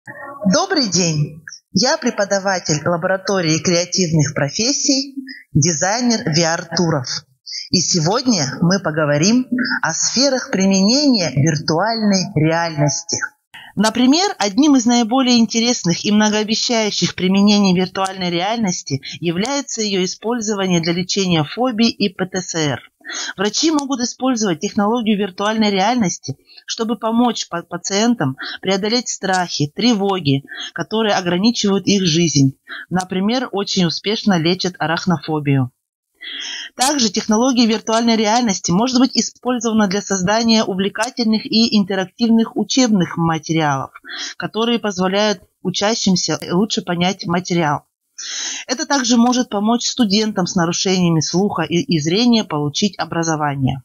Добрый день! Я преподаватель лаборатории креативных профессий, дизайнер VR-туров. И сегодня мы поговорим о сферах применения виртуальной реальности. Например, одним из наиболее интересных и многообещающих применений виртуальной реальности является ее использование для лечения фобий и ПТСР. Врачи могут использовать технологию виртуальной реальности, чтобы помочь пациентам преодолеть страхи, тревоги, которые ограничивают их жизнь. Например, очень успешно лечат арахнофобию. Также технология виртуальной реальности может быть использована для создания увлекательных и интерактивных учебных материалов, которые позволяют учащимся лучше понять материал. Это также может помочь студентам с нарушениями слуха и зрения получить образование.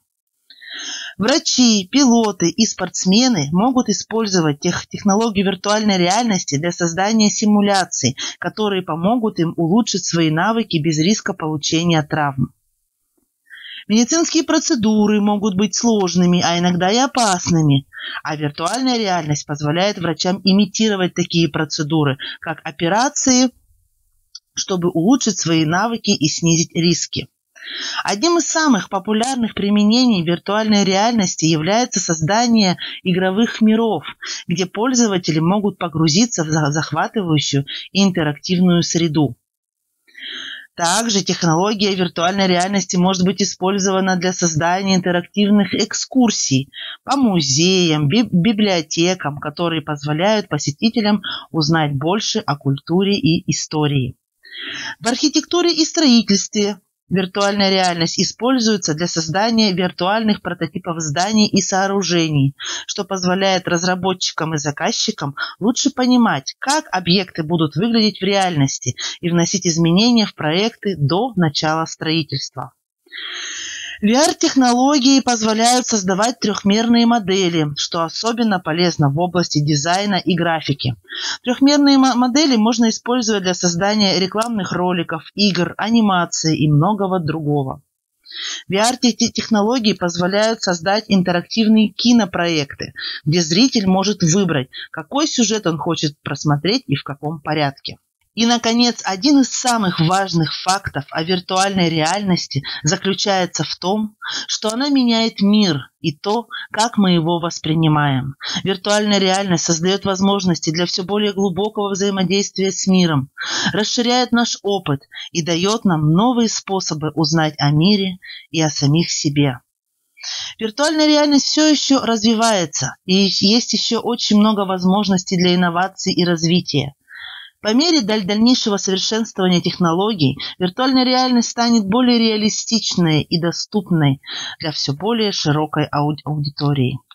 Врачи, пилоты и спортсмены могут использовать технологию виртуальной реальности для создания симуляций, которые помогут им улучшить свои навыки без риска получения травм. Медицинские процедуры могут быть сложными, а иногда и опасными, а виртуальная реальность позволяет врачам имитировать такие процедуры, как операции, чтобы улучшить свои навыки и снизить риски. Одним из самых популярных применений виртуальной реальности является создание игровых миров, где пользователи могут погрузиться в захватывающую и интерактивную среду. Также технология виртуальной реальности может быть использована для создания интерактивных экскурсий по музеям, библиотекам, которые позволяют посетителям узнать больше о культуре и истории. В архитектуре и строительстве виртуальная реальность используется для создания виртуальных прототипов зданий и сооружений, что позволяет разработчикам и заказчикам лучше понимать, как объекты будут выглядеть в реальности и вносить изменения в проекты до начала строительства. VR-технологии позволяют создавать трехмерные модели, что особенно полезно в области дизайна и графики. Трехмерные модели можно использовать для создания рекламных роликов, игр, анимации и многого другого. VR-технологии позволяют создать интерактивные кинопроекты, где зритель может выбрать, какой сюжет он хочет просмотреть и в каком порядке. И, наконец, один из самых важных фактов о виртуальной реальности заключается в том, что она меняет мир и то, как мы его воспринимаем. Виртуальная реальность создает возможности для все более глубокого взаимодействия с миром, расширяет наш опыт и дает нам новые способы узнать о мире и о самих себе. Виртуальная реальность все еще развивается, и есть еще очень много возможностей для инноваций и развития. По мере дальнейшего совершенствования технологий, виртуальная реальность станет более реалистичной и доступной для все более широкой аудитории.